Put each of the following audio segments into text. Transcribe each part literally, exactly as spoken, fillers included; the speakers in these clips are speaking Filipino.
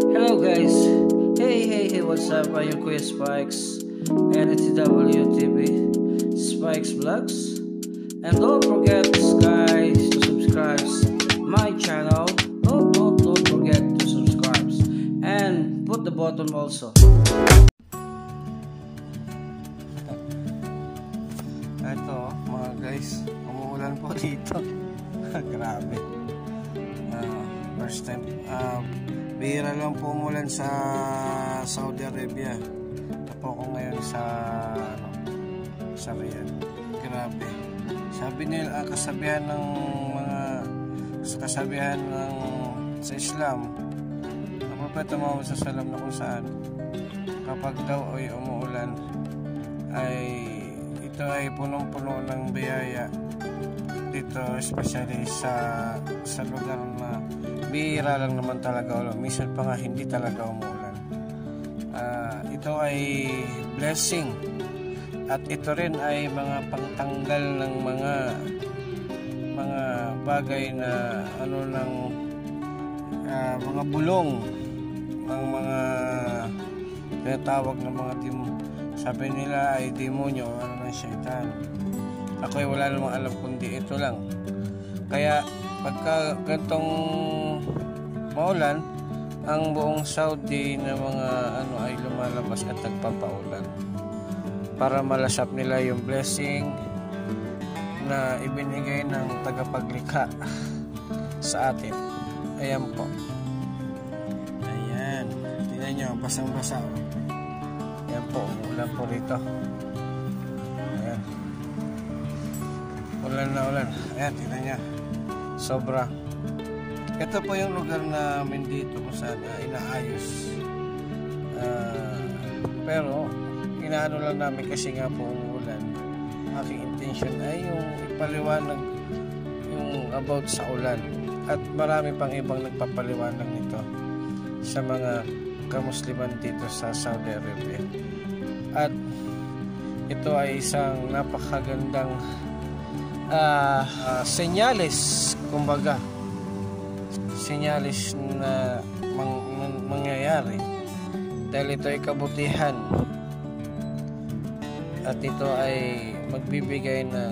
Hello guys, hey hey hey, what's up? I'm your Kuya Spikes, N T W T V, Spikes Vlogs, and don't forget guys to subscribe my channel. Don't don't don't forget to subscribe and put the button also. Ito mga guys, umuulan po dito. Grabe. Uh, first time. Uh, bihira lang po umulan sa Saudi Arabia. Ito po ako ngayon sa ano, sa Riyadh. Grabe. Sabi nila, uh, kasabihan ng mga kasabihan ng sa Islam, ang Propeta Muhammad sallallahu alaihi wasallam na kung saan kapag daw ay umuulan ay ito ay punong-puno ng biyaya dito, especially sa sa lugar na bihira lang naman talaga ulan. Minsan pa nga hindi talaga umuulan. Uh, ito ay blessing at ito rin ay mga pangtanggal ng mga mga bagay na ano ng uh, mga bulong ng mga tinatawag ng mga dim sabi nila ay demonyo o ano ng syaitan. Ako ay wala namang alam kundi ito lang. Kaya pagka gantong maulan, ang buong Saudi na mga ano ay lumalabas at nagpapaulan para malasap nila yung blessing na ibinigay ng tagapaglikha sa atin. Ayan po. Ayan. Tingnan nyo, basang-basa. Ayan po, umulan po rito. Ayan. Ulan na ulan. Ayan, tingnan nyo. Sobra. Ito po yung lugar namin dito kung saan uh, inaayos. Uh, pero, inaano lang namin kasi nga po umulan. Aking intention ay yung ipaliwanag yung about sa ulan. At marami pang ibang nagpapaliwanag nito sa mga kamusliman dito sa Saudi Arabia. At ito ay isang napakagandang uh, uh, senyales, kumbaga senyales na mang, mang, mangyayari dahil ito ay kabutihan at ito ay magbibigay ng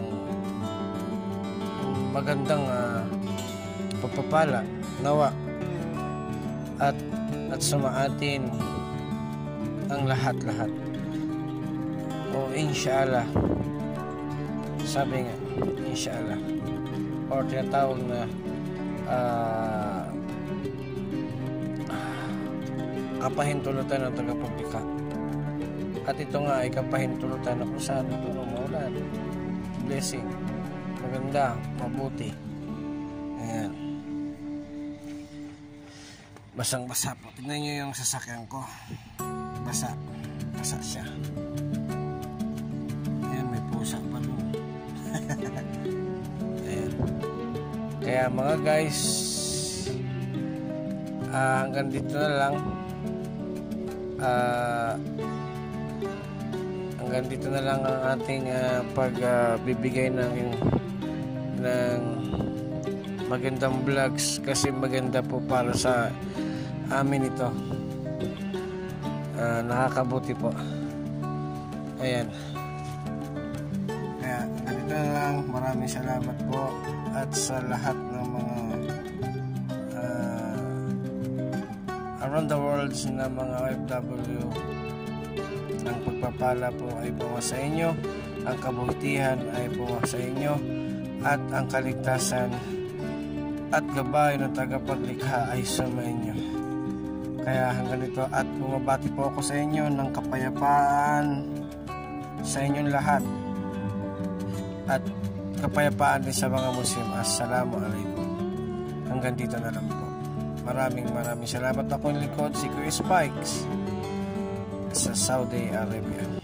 magandang uh, pagpapala nawa at at sumaatin ang lahat-lahat o inshallah, sabi nga inshallah, or tinatawag na uh, kapahintulutan ng tagapaglikha. At ito nga ay kapahintulutan na kung saan ito maulan, blessing, maganda, mabuti. Ayan, basang-basa po. Tignan nyo yung sasakyan ko. Basa. Basa siya. Ayan, may pusa pa doon. Ayan. Kaya mga guys, uh, hanggang dito na lang. Uh, hanggang dito na lang ang ating uh, pagbibigay uh, ng, ng magandang vlogs kasi maganda po para sa amin ito. Uh, nakakabuti po. Ayan. Kaya ganito na lang. Maraming salamat po at sa lahat ng mga uh, around the world na mga O F W, ang pagpapala po ay pumawa sa inyo, ang kabutihan ay pumawa sa inyo, at ang kaligtasan at gabay ng tagapaglikha ay sumainyo. Kaya hanggang dito at bumabati po ako sa inyo ng kapayapaan sa inyong lahat at kapayapaan din sa mga Muslim. Assalamualaikum. Hanggang dito na lang po. Maraming maraming salamat. Ako yung likod si Kuya Spikes sa Saudi Arabia.